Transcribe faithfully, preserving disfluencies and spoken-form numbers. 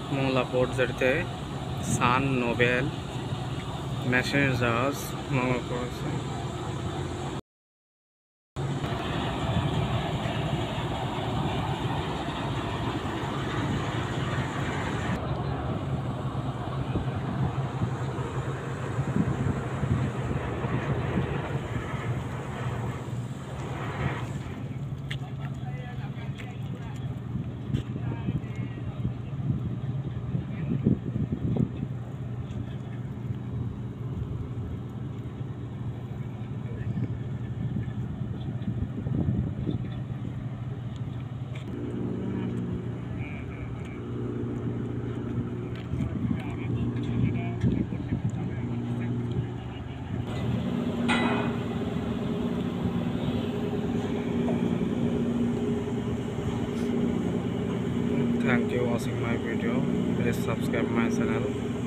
Mongla port জেটিতে সান Nobel মেশিনের জাহাজ নোঙর করেছে। Thank you watching my video. Please subscribe my channel.